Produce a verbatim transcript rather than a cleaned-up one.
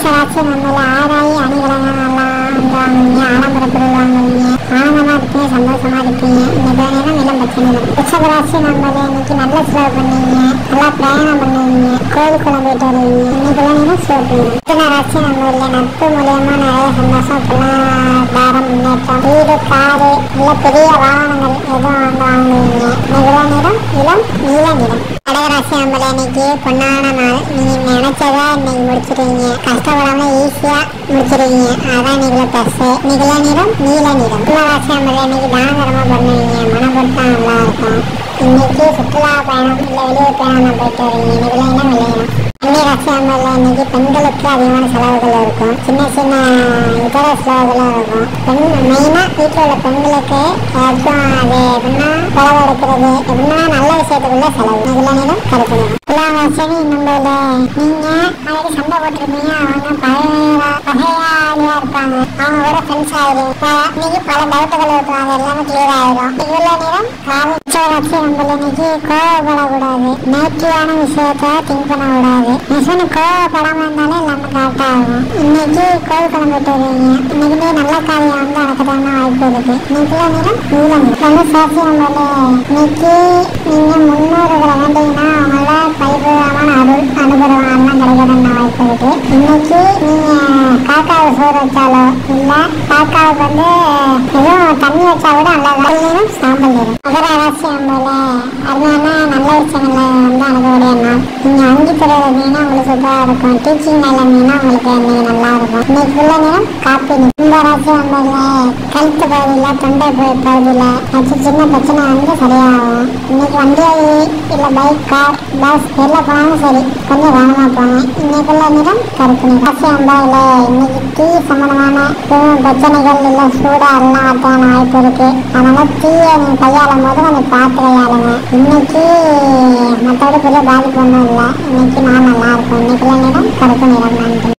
மேஷராசி நம்மள ஆராயி அணிகலங்கள்லாம் வாங்குவீங்க, ஆடம்பர பொருள் வாங்குவீங்க, ஆனந்தமா இருப்பீங்க, சந்தோஷமா இருப்பீங்க. இன்னைக்கு நேரம் இளம் பச்சை நிறம். ரிஷபராசி நம்மள இன்னைக்கு நல்ல செலவு பண்ணுவீங்க, நல்லா பிரயாணம் பண்ணுவீங்க, கோவில் குளம் போயிட்டு வருவீங்க. இன்னைக்கு நேரம் சோப்புங்க. மிதுன ராசி நம்மள நட்பு மூலியமா நிறைய சந்தோஷம், இப்பெல்லாம் தாரம் முன்னேற்றம், வீடு காரு இல்ல பெரிய வாகனங்கள் எதுவும் வாங்க வாங்குவீங்க. இன்னைக்கு நேரம் இளம் நீல நிறம். கடகராசி நம்மள இன்னைக்கு பொன்னான நாள், நீங்க நினைச்சதா இன்னைக்கு முடிச்சிருவீங்க, கஷ்டப்படாம ஈஸியா முடிச்சிருவீங்க. அதான் இன்னைக்குள்ள பிளஸ். இன்னைக்குள்ள நிறம் நீல நிறம். கும்பராசி நம்மள இன்னைக்கு தான தர்மம் பண்ணுவீங்க, மனம் பொறுத்தா நல்லா இருக்கும். இன்னைக்கு சுற்றுலா பயணம் இல்ல வெளியூர் பயணம் போயிட்டு வருவீங்க. இன்னைக்குள்ள என்ன விளையணும். கன்னிராசி நம்மள இன்னைக்கு பெண்களுக்கு அதிகமான செலவுகள் இருக்கும், சின்ன சின்ன இதர செலவுகளும் இருக்கும். பெண் மெயினா வீட்டில் உள்ள பெண்களுக்கு ஏதாச்சும் அது எப்படின்னா செலவு எடுக்கிறது எப்படின்னா நல்ல விஷயத்துக்குள்ள செலவு. இதுல நேரம் கருப்பு நேரம். துலாராசி நம்மள நீங்க அன்னைக்கு சண்டை போட்டிருப்பீங்க, அவங்க பழைய பகையாளியா இருப்பாங்க, அவங்க கூட ஃப்ரெண்ட்ஸ் ஆயிடுவீங்க. இன்னைக்கு பல டவுட்டுகள் இருக்கும், அது எல்லாமே கிளியர் ஆயிடும். இதுல நேரம் காவல். உச்சராசி நம்மள இன்னைக்கு கோவப்படக்கூடாது, நேட்டிவான விஷயத்த திங்க் பண்ணக்கூடாது. நிஜம் கோவப்படாம இருந்தாலே எல்லாமே கரெக்டா ஆகும். இன்னைக்கு கோவில் குளம் போயிட்டு வருவீங்க, இன்னைக்குமே நல்ல காரியம் வந்து நடக்கதான வாய்ப்பு இருக்கு. இன்னைக்குள்ள நேரம் நீலம். சாட்சி நம்மள இன்னைக்கு நீங்க முன்னோர்களை வேண்டீங்கன்னா அவங்கள பரிபூர்ணமான அருள் அனுபவம் எல்லாம் கிடைக்கணும்னு வாய்ப்பு இருக்கு. இன்னைக்கு நீங்க காக்காவுக்கு சோறு வச்சாலோ இல்ல காக்காவுக்கு வந்து எதுவும் தண்ணி வச்சா கூட நல்லா நேரம் சாம்பல் நேரம். மகர ராசி நம்மள அருமையான நல்ல விஷயங்கள்ல வந்து அனுபவடைய நாள். நீங்க அங்கி துறையினா உங்களுக்கு சூப்பரா இருக்கும், டீச்சிங் நிலைமைனா உங்களுக்கு இன்னைக்கு நல்லா இருக்கும். இன்னைக்கு உள்ள நேரம் காப்பி. கும்பராசி நம்மள கழுத்து பகுதியில் தொண்டை பகுதியில் ஏதாச்சும் சின்ன பிரச்சனை வந்து சரியாகும். இன்னைக்கு வண்டி இல்லை பைக் கார் பஸ் எல்லாம் போனாலும் சரி கொஞ்சம் கவனமாக போங்க. இன்னைக்குள்ள நேரம் கருப்பு நிறம். ராசி அம்பாவில் இன்னைக்கு தீ சம்பந்தமான பிரச்சனைகள் இல்லை சூடாக எல்லாம் வரத்தான வாய்ப்பு இருக்கு. அதனால தீயை நீங்கள் கையாளும் போது கொஞ்சம் பார்த்து கையாளுங்க. இன்னைக்கு மற்றபடி பெரிய பாதிப்பு ஒன்றும் இல்லை, இன்னைக்கு நான் நல்லா இருக்கும். இன்னைக்குள்ள நேரம் கருப்பு நிறம். நன்றி.